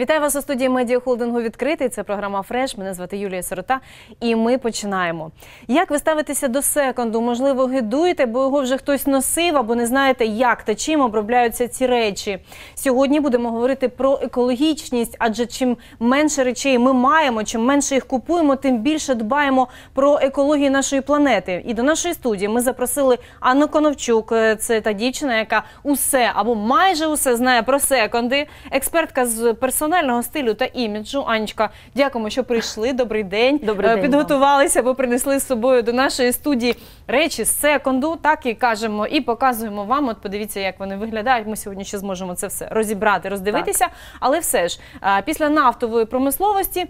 Вітаю вас у студії медіахолдингу «Відкритий». Це програма «Фреш». Мене звати Юлія Сирота. І ми починаємо. Як ви ставитеся до секонду? Можливо, гидуєте, бо його вже хтось носив, або не знаєте, як та чим обробляються ці речі. Сьогодні будемо говорити про екологічність, адже чим менше речей ми маємо, чим менше їх купуємо, тим більше дбаємо про екологію нашої планети. І до нашої студії ми запросили Анну Коновчук. Це та дівчина, яка усе або майже усе знає про секонди. Експертка з персонального стилю та іміджу. Анечка, дякуємо, що прийшли. Добрий день. Добрий день. Підготувалися, бо принесли з собою до нашої студії речі з секонду. Так і кажемо, і показуємо вам. От подивіться, як вони виглядають. Ми сьогодні ще зможемо це все розібрати, роздивитися. Так. Але все ж, після нафтової промисловості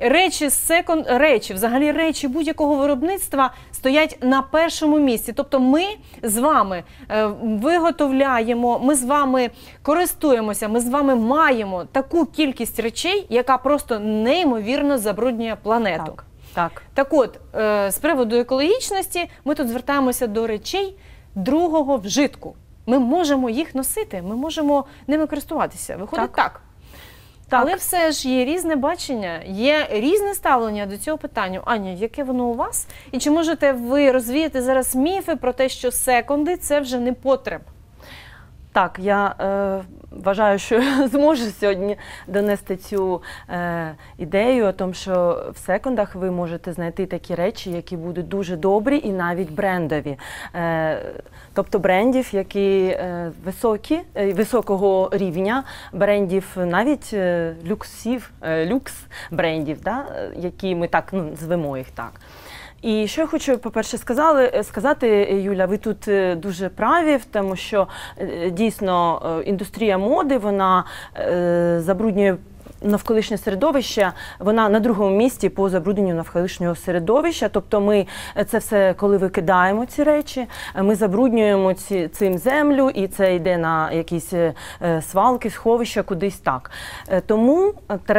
взагалі речі будь-якого виробництва стоять на першому місці. Тобто ми з вами виготовляємо, ми з вами користуємося, ми з вами маємо таку кількість речей, яка просто неймовірно забруднює планету. Так от, з приводу екологічності, ми тут звертаємося до речей другого вжитку. Ми можемо їх носити, ми можемо ними користуватися. Виходить так. Але все ж є різне бачення, є різне ставлення до цього питання. Аня, яке воно у вас? І чи можете ви розвіяти зараз міфи про те, що секонди – це вже не потреб? Так, я вважаю, що зможу сьогодні донести цю ідею, о тому, що в секондах ви можете знайти такі речі, які будуть дуже добрі і навіть брендові. Тобто брендів, які високого рівня, брендів навіть люкс брендів, да, які ми так звемо їх так. І що я хочу, по-перше, сказати, Юля, ви тут дуже праві, тому що дійсно індустрія моди, вона забруднює навколишнє середовище, вона на другому місці по забрудненню навколишнього середовища. Тобто ми це все, коли викидаємо ці речі, ми забруднюємо цим землю, і це йде на якісь свалки, сховища, кудись так. Тому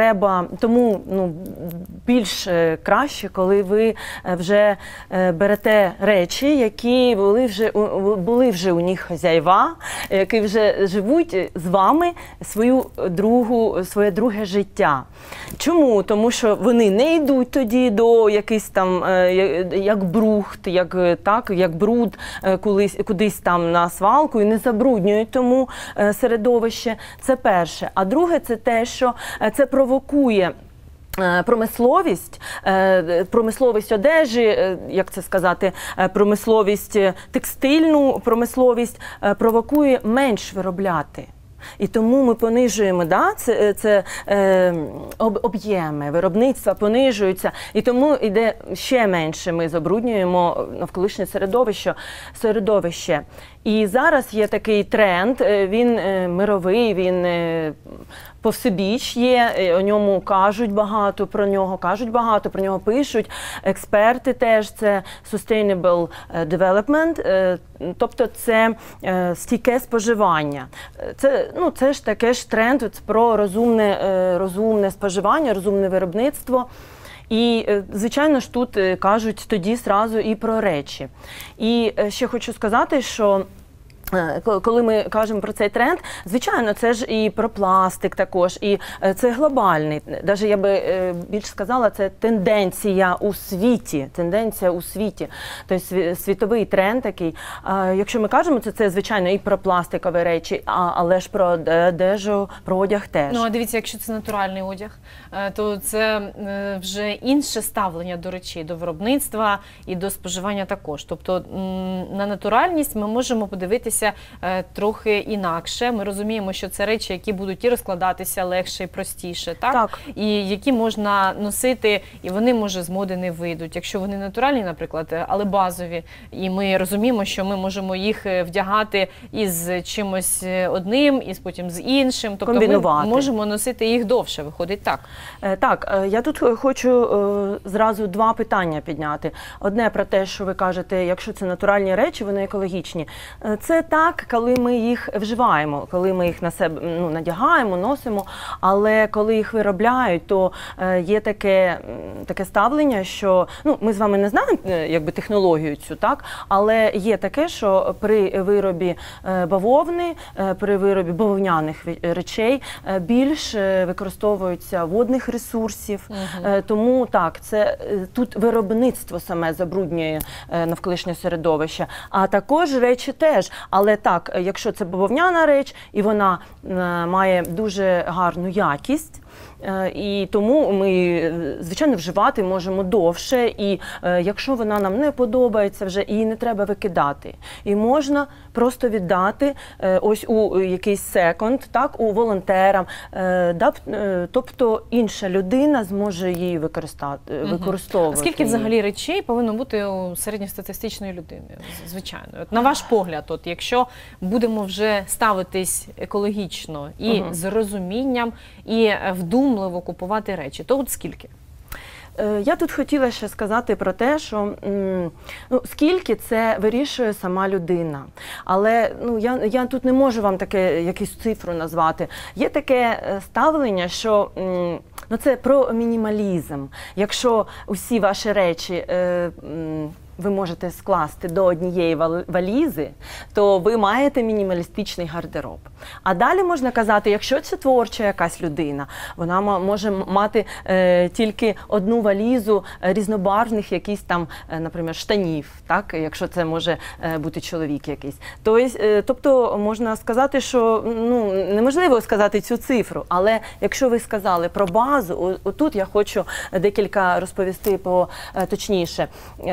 більш краще, коли ви вже берете речі, які були вже у них хазяїва, які вже живуть з вами своє друге життя. Чому? Тому що вони не йдуть тоді до якийсь там, як брухт, як бруд кудись там на свалку і не забруднюють тому середовище. Це перше. А друге, це те, що це провокує промисловість одежі, як це сказати, промисловість, текстильну промисловість провокує менш виробляти. І тому ми понижуємо, об'єми виробництва понижуються, і тому йде ще менше, ми забруднюємо навколишнє середовище. І зараз є такий тренд, він мировий, він повсебіч є, о ньому кажуть багато, про нього пишуть, експерти теж, це Sustainable Development, тобто це стійке споживання. Це ж таке ж тренд про розумне споживання, розумне виробництво. І, звичайно ж, тут кажуть тоді зразу і про речі. І ще хочу сказати, що коли ми кажемо про цей тренд, звичайно, це ж і про пластик також, і це глобальний. Навіть я би більш сказала, це тенденція у світі. Тобто світовий тренд такий. Якщо ми кажемо, це звичайно і про пластикові речі, але ж про одежу, про одяг теж. Ну, а дивіться, якщо це натуральний одяг, то це вже інше ставлення до речей, до виробництва і до споживання також. Тобто на натуральність ми можемо подивитися трохи інакше. Ми розуміємо, що це речі, які будуть і розкладатися легше і простіше, так? І які можна носити, і вони, може, з моди не вийдуть. Якщо вони натуральні, наприклад, але базові, і ми розуміємо, що ми можемо їх вдягати із чимось одним, і потім з іншим. Тобто ми можемо носити їх довше, виходить так. Так, я тут хочу зразу два питання підняти. Одне про те, що ви кажете, якщо це натуральні речі, вони екологічні. Це так, коли ми їх вживаємо, коли ми їх на себе надягаємо, носимо, але коли їх виробляють, то є таке ставлення, що ми з вами не знаємо якби технологію цю, так, але є таке, що при виробі бавовни, при виробі бавовняних речей більш використовуються водних ресурсів, тому так, це тут виробництво саме забруднює навколишнє середовище, а також речі теж, але так, якщо це бавовняна реч і вона має дуже гарну якість, і тому ми, звичайно, вживати можемо довше, і якщо вона нам не подобається вже, її не треба викидати. І можна просто віддати ось у якийсь секонд, так, у волонтерам, тобто інша людина зможе її використовувати. Скільки взагалі речей повинно бути у середньостатистичної людини, звичайно? От, на ваш погляд, от, якщо будемо вже ставитись екологічно і з розумінням, і вдумливо купувати речі, то от скільки? Я тут хотіла ще сказати про те, що скільки це вирішує сама людина. Але я тут не можу вам таке якусь цифру назвати. Є таке ставлення, що це про мінімалізм. Якщо усі ваші речі ви можете скласти до однієї валізи, то ви маєте мінімалістичний гардероб. А далі можна казати, якщо це творча якась людина, вона може мати тільки одну валізу різнобарвних якісь там, наприклад, штанів, так? Якщо це може бути чоловік якийсь. Тобто можна сказати, що неможливо сказати цю цифру, але якщо ви сказали про базу, отут я хочу декілька розповісти точніше.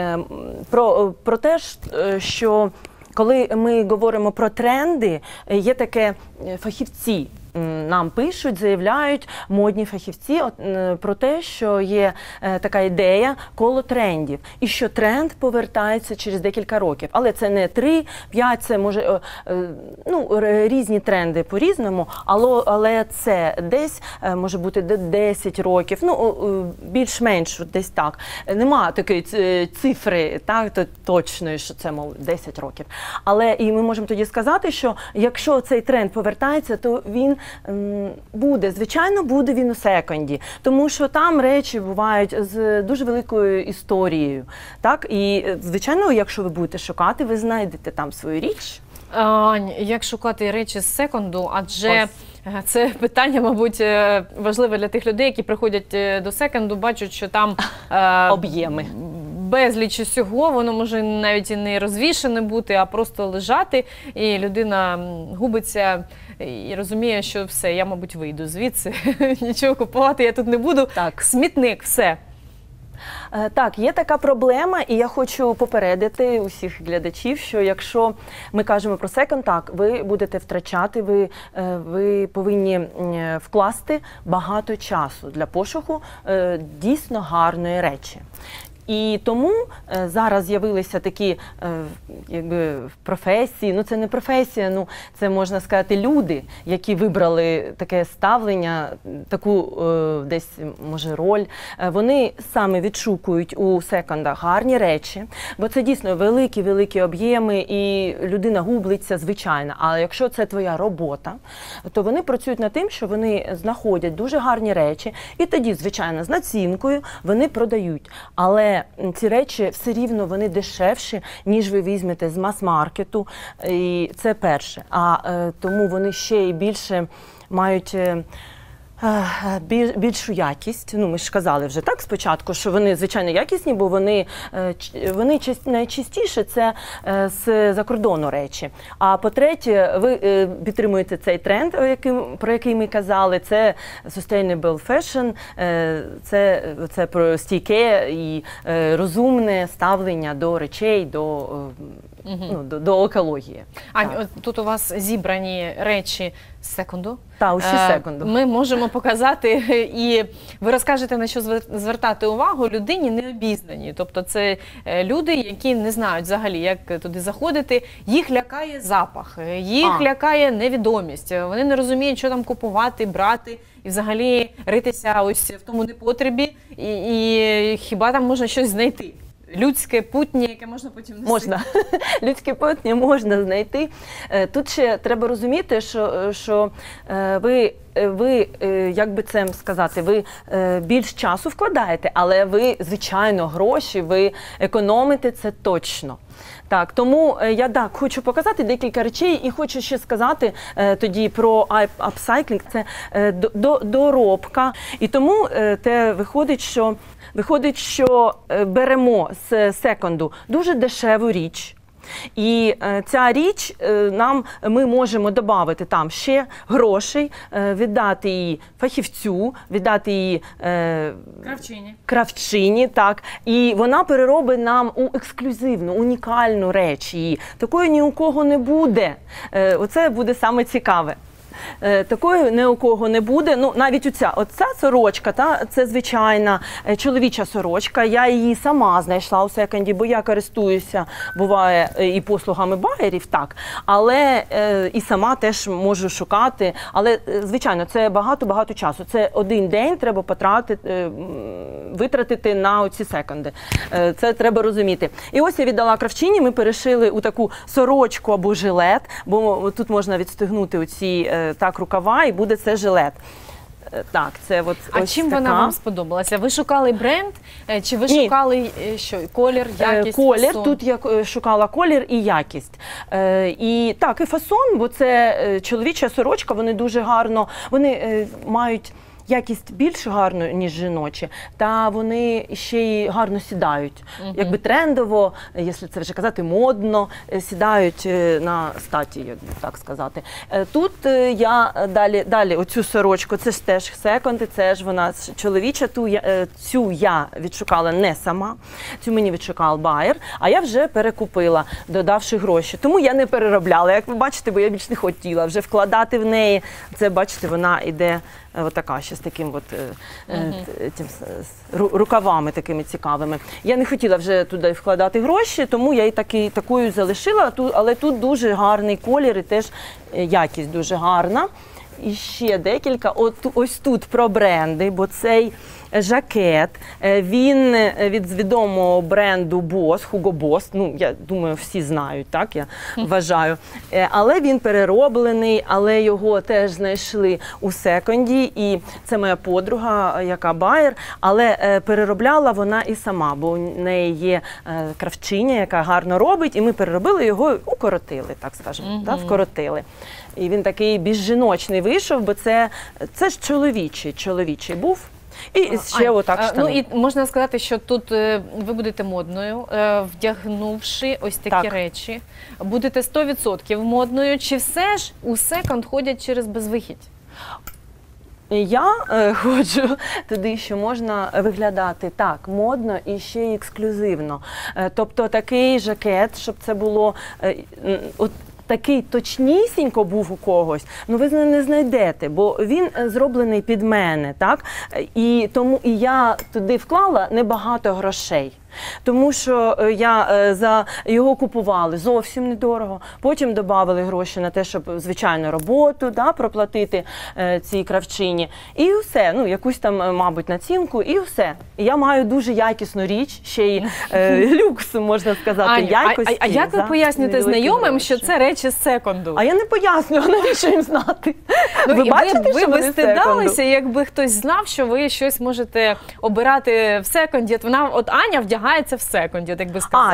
Про те, що коли ми говоримо про тренди, є таке фахівці. Нам пишуть, заявляють модні фахівці про те, що є така ідея коло трендів. І що тренд повертається через декілька років. Але це не 3-5, це може різні тренди по-різному, але це десь може бути 10 років, більш-менш десь так. Нема такої цифри точної, що це, мов, 10 років. Але і ми можемо тоді сказати, що якщо цей тренд повертається, то він буде, звичайно, буде він у секонді, тому що там речі бувають з дуже великою історією, так? І, звичайно, якщо ви будете шукати, ви знайдете там свою річ. Ань, як шукати речі з секонду, адже це питання, мабуть, важливе для тих людей, які приходять до секонду, бачать, що там об'єми. Безліч усього, воно може навіть і не розвішане бути, а просто лежати, і людина губиться і розуміє, що все, я, мабуть, вийду звідси, нічого купувати я тут не буду, так. Смітник, все. Так, є така проблема, і я хочу попередити усіх глядачів, що якщо ми кажемо про секонд, так, ви будете втрачати, ви повинні вкласти багато часу для пошуку дійсно гарної речі. І тому зараз з'явилися такі професії, це не професія, це, можна сказати, люди, які вибрали таке ставлення, таку десь, може, роль. Вони саме відшукують у секондах гарні речі, бо це дійсно великі об'єми, і людина гублиться, звичайно. Але якщо це твоя робота, то вони працюють над тим, що вони знаходять дуже гарні речі, і тоді, звичайно, з націнкою вони продають. Але ці речі все рівно вони дешевші, ніж ви візьмете з мас-маркету, і це перше. А тому вони ще й більше мають більшу якість. Ми ж казали вже так спочатку, що вони, звичайно, якісні, бо вони найчастіше це з-за кордону речі. А по-третє, ви підтримуєте цей тренд, про який ми казали, це sustainable fashion, це про стійке і розумне ставлення до речей, до екології. Ань, тут у вас зібрані речі з секонду. Так, усі секонду. Ми можемо показати, і ви розкажете, на що звертати увагу людині необізнаній. Тобто це люди, які не знають взагалі, як туди заходити. Їх лякає запах, їх лякає невідомість. Вони не розуміють, що там купувати, брати і взагалі ритися ось в тому непотребі. І хіба там можна щось знайти? людське путнє, яке можна потім носити. Можна. Людське путнє можна знайти. Тут ще треба розуміти, що ви, як би це сказати, ви більш часу вкладаєте, але ви, звичайно, гроші, ви економите, це точно. Так, тому я хочу показати декілька речей і хочу ще сказати тоді про апсайклінг, це доробка. І тому виходить, що беремо з секонду дуже дешеву річ. І ця річ ми можемо додати там ще грошей, віддати її фахівцю, віддати її кравчині, так. І вона переробить нам у ексклюзивну, унікальну реч її. Такої ні у кого не буде. Оце буде саме цікаве. Такої ні у кого не буде. Ну, навіть оця сорочка, це звичайна чоловіча сорочка. Я її сама знайшла у секонді, бо я користуюся, буває, і послугами байерів, так. Але і сама теж можу шукати. Але, звичайно, це багато-багато часу. Це один день треба витратити на оці секонди. Це треба розуміти. І ось я віддала кравчині, ми перешили у таку сорочку або жилет, бо тут можна відстегнути оці рукава, і буде це жилет. Так, це ось чим така. вона вам сподобалася? Ви шукали бренд, чи ви шукали що? Колір, якість, колір, фасон? тут я шукала колір і якість. І фасон, бо це чоловіча сорочка, вони дуже гарно, вони мають якість більш гарну, ніж жіночі, та вони ще й гарно сідають. Якби трендово, якщо це вже казати, модно, сідають на статі, як так сказати. Тут я далі оцю сорочку, це ж теж секонди, це ж вона чоловіча, цю я відшукала не сама, цю мені відшукав байер, а я вже перекупила, додавши гроші. Тому я не переробляла, як ви бачите, бо я більш не хотіла вже вкладати в неї. Це, бачите, вона йде отака, ще з таким рукавами такими цікавими. Я не хотіла вже туди вкладати гроші, тому я і такою залишила, але тут дуже гарний колір і теж якість дуже гарна. І ще декілька. Ось тут про бренди, бо цей жакет, він від відомого бренду Boss, Hugo Boss, ну, я думаю, всі знають, так, я вважаю. Але він перероблений, але його теж знайшли у секонді, і це моя подруга, яка байер, але переробляла вона і сама, бо у неї є кравчиня, яка гарно робить, і ми переробили його, укоротили, так скажемо, вкоротили. І він такий більш жіночний вийшов, бо це ж чоловічий був. І ще отак штани. Ну і можна сказати, що тут ви будете модною, вдягнувши ось такі речі. Будете 100% модною. Чи все ж у секонд ходять через безвихідь? Я ходжу туди, що можна виглядати так, модно і ще й ексклюзивно. Тобто такий жакет, щоб це було такий точнісінько був у когось, ну ви не знайдете, бо він зроблений під мене, так? І тому і я туди вклала небагато грошей. Тому що за його купували зовсім недорого, потім додавали гроші на те, щоб звичайну роботу проплатити цій кравчині. І все, ну якусь там, мабуть, націнку, і все. І я маю дуже якісну річ, ще й люкс, можна сказати, якості. А як ви поясните знайомим, що це речі з секонду? А я не пояснюю, навіщо їм знати. Ви бачите, що ви стидалися, якби хтось знав, що ви щось можете обирати в секонді. Вона, от Аня вдягається в секонді, так би сказала.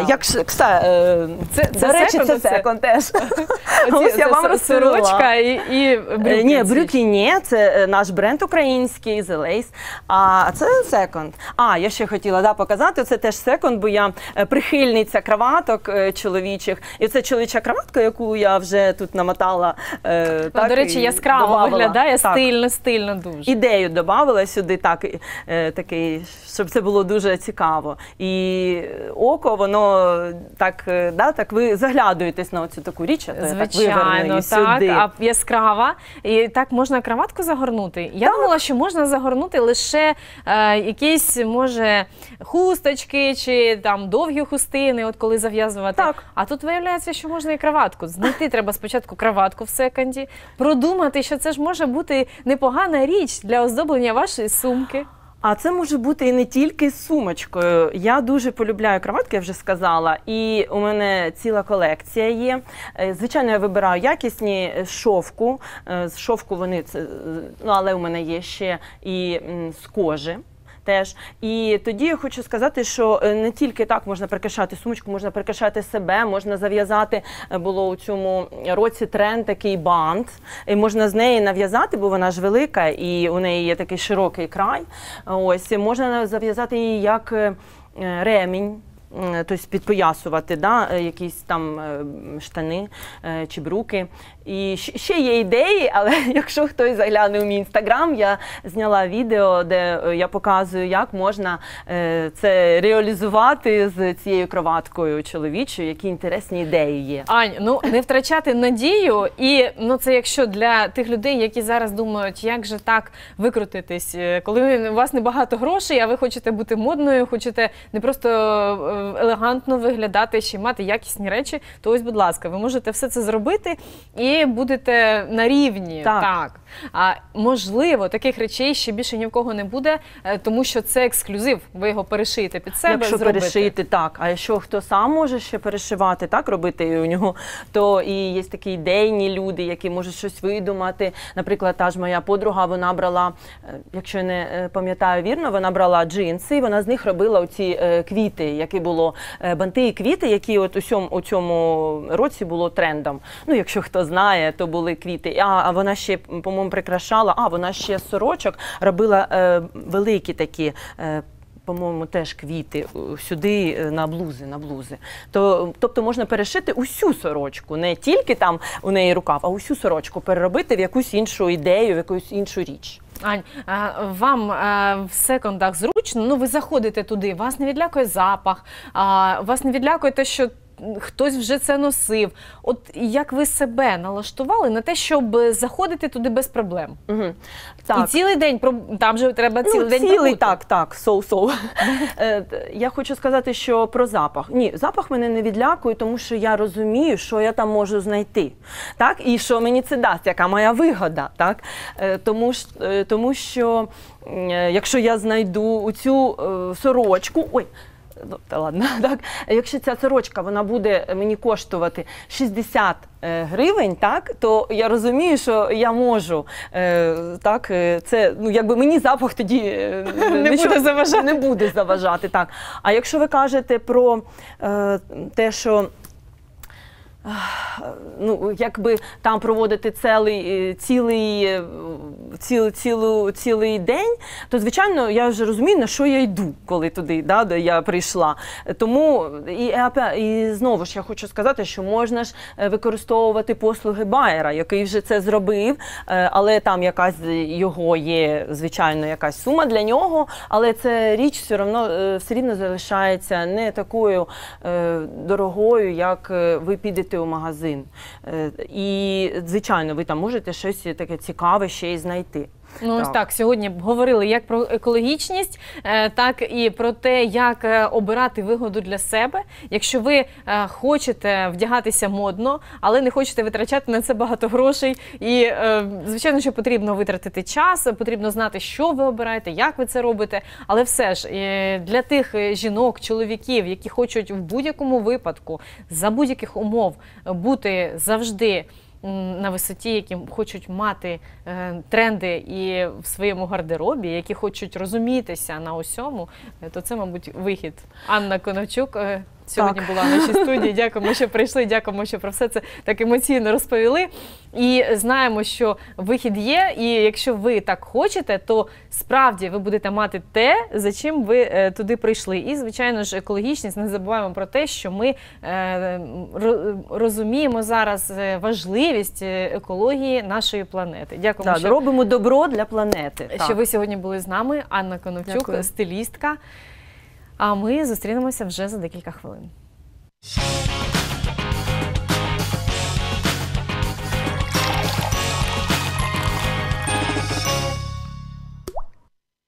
До речі, це секонд теж. Ось я вам розповіла. Сорочка і брюки. Ні, брюки ні, це наш бренд український, The Lace, а це секонд. Я ще хотіла показати, це теж секонд, бо я прихильниця краваток чоловічих. І це чоловіча краватка, яку я вже тут намотала. До речі, яскраво виглядає, стильно дуже. Ідею додавала сюди, такий, щоб це було дуже цікаво. І око, воно так ви заглядуєтесь на оцю таку річ, а то звичайно, а яскрава. І так можна краватку загорнути? Я думала, що можна загорнути лише якісь, може, хусточки чи там довгі хустини, от коли зав'язувати. Так. А тут виявляється, що можна і краватку. Знайти треба спочатку краватку в секонді, продумати, що це ж може бути непогана річ для оздоблення вашої сумки. А це може бути і не тільки з сумочкою. Я дуже полюбляю краватки, я вже сказала, і у мене ціла колекція є. Звичайно, я вибираю якісні з шовку. З шовку вони, ну, але у мене є ще і з кожи. Теж. І тоді я хочу сказати, що не тільки так можна прикрашати сумочку, можна прикрашати себе, можна зав'язати, було у цьому році тренд такий бант, і можна з неї нав'язати, бо вона ж велика, і у неї є такий широкий край. Ось, можна зав'язати її як ремінь. Тобто підпоясувати, да, якісь там штани чи брюки. І ще є ідеї, але якщо хтось загляне у мій інстаграм, я зняла відео, де я показую, як можна це реалізувати з цією кроваткою чоловічою, які інтересні ідеї є. Ань, ну не втрачати надію, і ну це якщо для тих людей, які зараз думають, як же так викрутитись, коли у вас небагато грошей, а ви хочете бути модною, хочете не просто елегантно виглядати, ще й мати якісні речі, то ось, будь ласка, ви можете все це зробити і будете на рівні. Так. А можливо, таких речей ще більше ні в кого не буде, тому що це ексклюзив, ви його перешиєте під себе. Якщо зробите. перешити, так. А якщо хто сам може ще перешивати, так робити у нього, то і є такі ідейні люди, які можуть щось видумати. Наприклад, та ж моя подруга, вона брала, якщо я не пам'ятаю вірно, вона брала джинси, і вона з них робила оці квіти, які було банти і квіти, які от у цьому році було трендом. Ну, якщо хто знає, то були квіти. А вона ще, по-моєму, прикрашала, вона ще з сорочок робила великі такі, по-моєму, теж квіти сюди на блузи. Тобто можна перешити усю сорочку, не тільки там у неї рукав, а усю сорочку переробити в якусь іншу ідею, в якусь іншу річ. Ань, вам в секондах зручно, ну ви заходите туди, вас не відлякує запах, вас не відлякує те, що хтось вже це носив. От як ви себе налаштували на те, щоб заходити туди без проблем? Угу. Так. І цілий день, там же треба цілий день пробути. Так, Я хочу сказати, що про запах. Ні, запах мене не відлякує, тому що я розумію, що я там можу знайти. Так? І що мені це дасть, яка моя вигода. Так? Тому що якщо я знайду цю сорочку, ладно, так. Якщо ця сорочка вона буде мені коштувати 60 гривень, так, то я розумію, що я можу, так, це, ну, якби мені запах тоді не буде заважати. Так. А якщо ви кажете про те, що ну, якби там проводити цілий день, то, звичайно, я вже розумію, на що я йду, коли туди, де я прийшла. Тому, і знову ж я хочу сказати, що можна ж використовувати послуги байера, який вже це зробив, але там якась його є, звичайно, якась сума для нього, але ця річ все рівно залишається не такою дорогою, як ви підете у магазин. І, звичайно, ви там можете щось таке цікаве ще й знайти. Ну, ось так, сьогодні говорили як про екологічність, так і про те, як обирати вигоду для себе. Якщо ви хочете вдягатися модно, але не хочете витрачати на це багато грошей, і, звичайно, що потрібно витратити час, потрібно знати, що ви обираєте, як ви це робите, але все ж, для тих жінок, чоловіків, які хочуть в будь-якому випадку, за будь-яких умов бути завжди на висоті, які хочуть мати тренди і в своєму гардеробі, які хочуть розумітися на усьому, то це, мабуть, вихід. Анна Коновчук сьогодні була в нашій студії. Дякуємо, що прийшли, дякуємо, що про все це так емоційно розповіли. І знаємо, що вихід є, і якщо ви так хочете, то справді ви будете мати те, за чим ви туди прийшли. І, звичайно ж, екологічність, не забуваємо про те, що ми розуміємо зараз важливість екології нашої планети. Дякуємо, що робимо добро для планети. Що ви сьогодні були з нами. Анна Коновчук, стилістка. А ми зустрінемося вже за декілька хвилин.